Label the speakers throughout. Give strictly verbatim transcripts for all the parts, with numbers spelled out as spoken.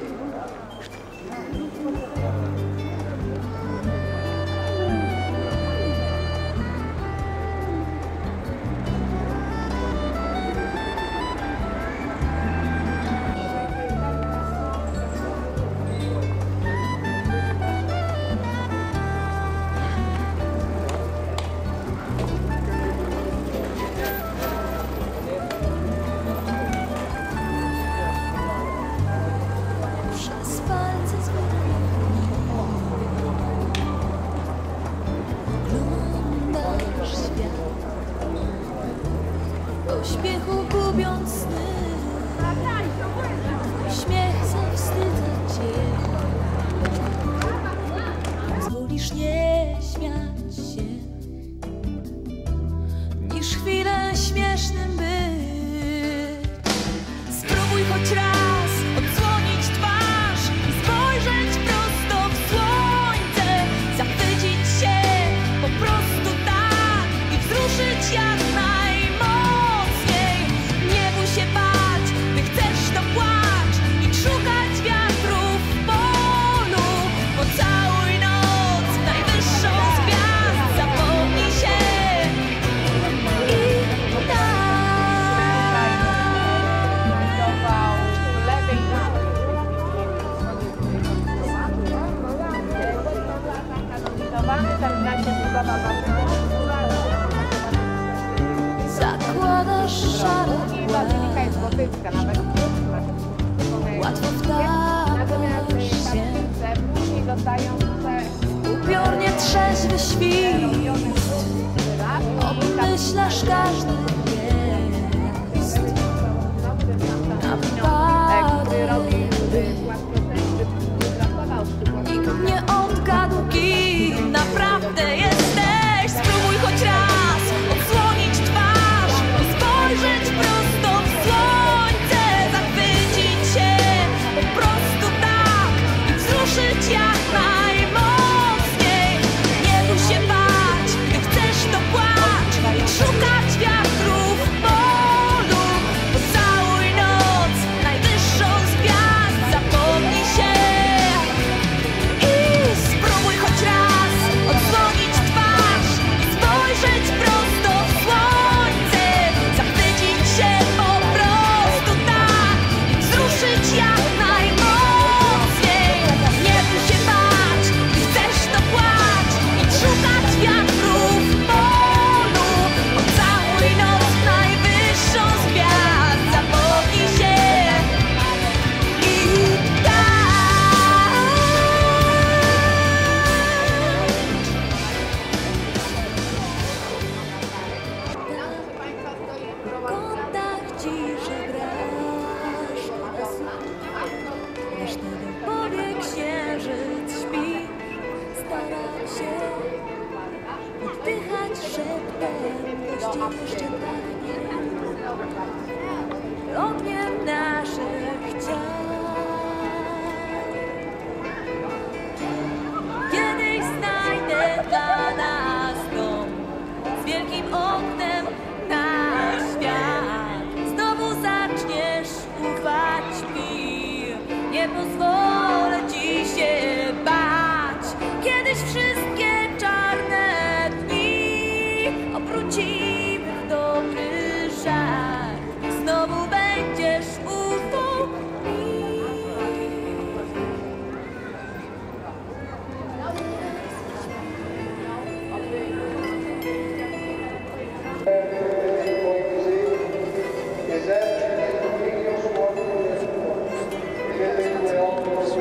Speaker 1: Śmiechu gubiąc sny, śmiech zawstydza cię. Zwolisz nie śmiać się, niż chwilę śmiesznym być. Spróbuj choć raz odsłonić twarz i spojrzeć prosto w słońce, zachwycić się po prostu tak i wzruszyć jak najmocniej. Nie bój się bać, gdy chcesz, to płacz i szukać wiatru w polu. Pocałuj noc, najwyższą z gwiazd, zapomnij się i tak. Zakładasz szarą łatwo wdawasz się, upiornie trzeźwy świst, obmyślasz każdy gest, na wypadek nikt nie odgadł, kim naprawdę jesteś. Spróbuj choć raz odsłonić twarz i spojrzeć prosto w słońce, zachwycić się po prostu tak i wzruszyć jak najmocniej. Nie bój się bać, gdy chcesz, to płacz i szukać wiatru w polu. Pocałuj noc, najwyższą z gwiazd, zapomnij się i spróbuj choć raz odsłonić twarz i spojrzeć prosto w słońce, zachwycić się po prostu tak i wzruszyć jak najmocniej. Nie bój się bać, gdy chcesz, to płacz i szukać wiatru w polu. Pocałuj noc, najwyższą z gwiazd, zapomnij się i tak. Kontakt ci, że grasz, resztę do powiek księżyc śpi. Staram się oddychać szeptem, gościem jeszcze pachnie ogniem naszych ciał. Kiedyś znajdę dla nas dom z wielkim oknem na świat. Znowu zaczniesz ufać mi, nie pozwolę ci się bać. Kiedyś wszystkie czarne dni obrócimy w dobry żart. Znowu będziesz ufał mi.
Speaker 2: Eserciti il dominio suo e delle tue opere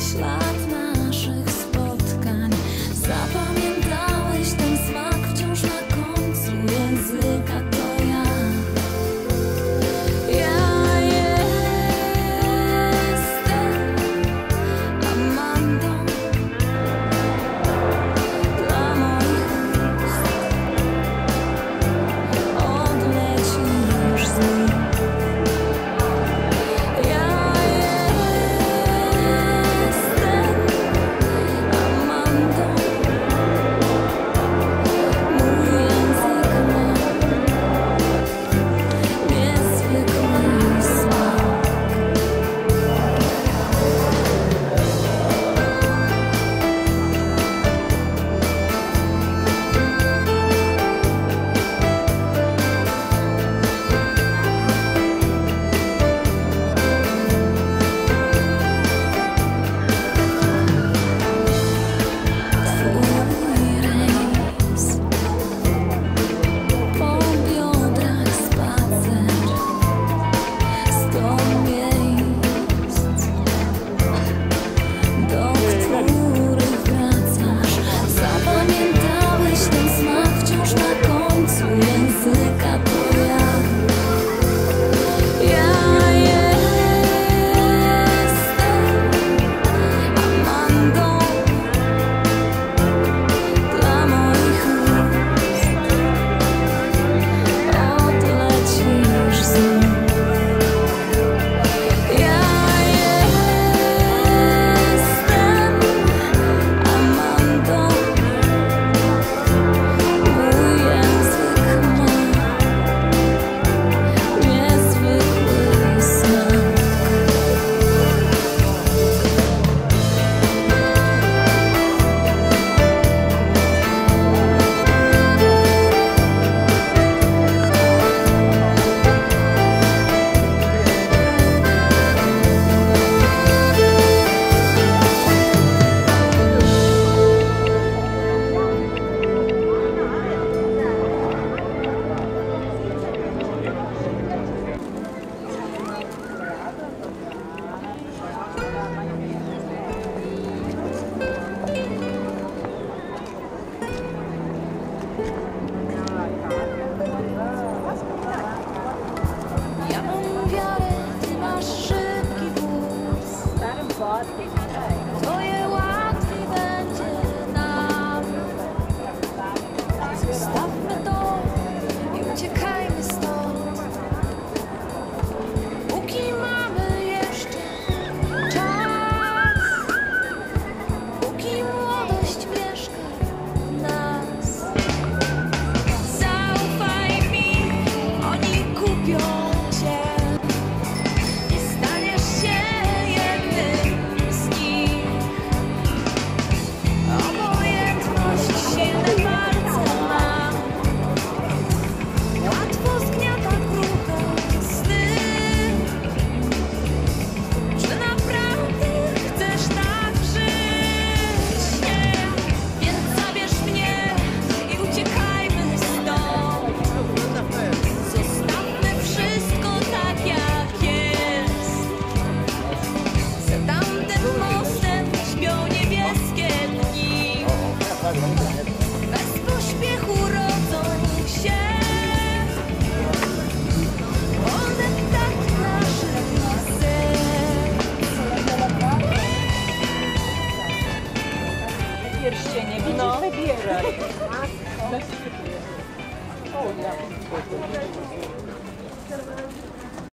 Speaker 1: ślad naszych spotkań. Zapamiętałeś ten smak wciąż na końcu języka, to ja. Ja jestem Amandą dla moich ust. Odlecisz z nich. Ja jestem Amandą. Mój język ma niezwykły smak. Twój rejs, po biodrach spacer, sto miejsc, do których wracasz. Zapamiętałeś ten smak wciąż na końcu języka, to ja. Ja jestem Amandą dla moich ust. Odlecisz z nich. Ja jestem Amandą. Mój język ma niezwykły smak. Ja mam wiarę, ty masz szybki wóz. Twoje łatwiej będzie nam. Zostawmy to i uciekajmy stąd, póki mamy jeszcze czas, póki młodość mieszka w nas. Zaufaj mi, oni kupią cię. Nie staniesz się jednym z nich. Obojętność silne palce ma. Łatwo zgniata kruche sny. Czy naprawdę chcesz tak żyć? Nie. Więc zabierz mnie i uciekajmy stąd. Zostawmy wszystko tak jak jest. Za tamtym mostem śpią niebieskie dni. Bez pośpiechu rodzą się. One tak naszych serc.
Speaker 2: Pierścienie, widzisz, wybieraj. O, ja.